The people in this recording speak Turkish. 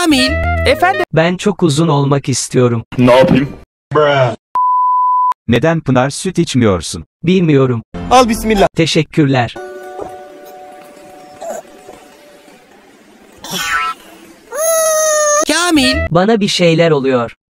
Kamil. Efendim? Ben çok uzun olmak istiyorum. Ne yapayım? Neden Pınar süt içmiyorsun? Bilmiyorum. Al bismillah. Teşekkürler. Kamil. Bana bir şeyler oluyor.